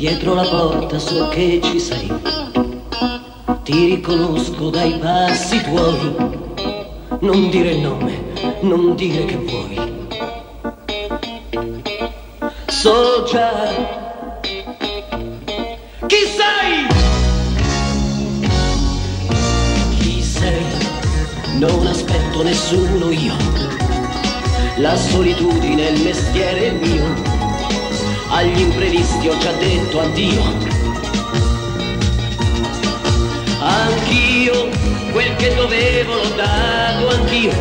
dietro la porta so che ci sei. Ti riconosco dai passi tuoi. Non dire il nome, non dire che vuoi. So già chi sei. Chi sei? Non aspetto nessuno io. La solitudine è il mestiere mio. Agli imprevisti ho già detto addio. Anch'io quel che dovevo l'ho dato, anch'io.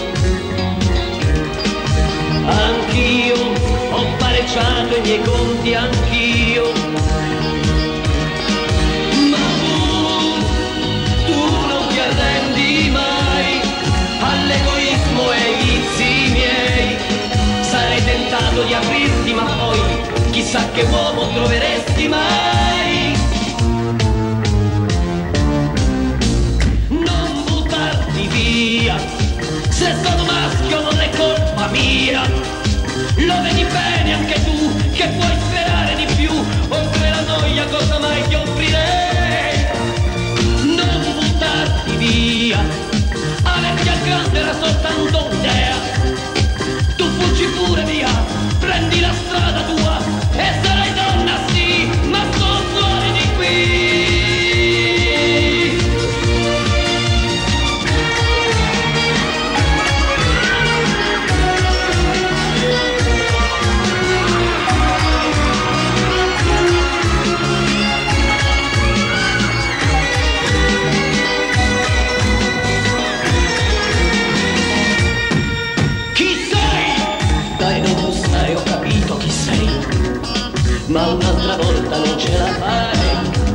Anch'io ho pareggiato i miei conti, anch'io. Ma tu non ti arrendi mai all'egoismo e ai vizi miei. Sarei tentato di aprirti, ma poi chissà che uomo troveresti mai. Non buttarti via, se sono maschio non è colpa mia. Lo vedi bene anche tu che puoi sperare di più. Oltre la noia cosa mai ti offrirei. Non buttarti via, averti accanto era soltanto un'idea. Tu fuggi pure via, prendi la strada tua e sarai donna sì, ma sono fuori di qui. Ma un'altra volta non ce la fai.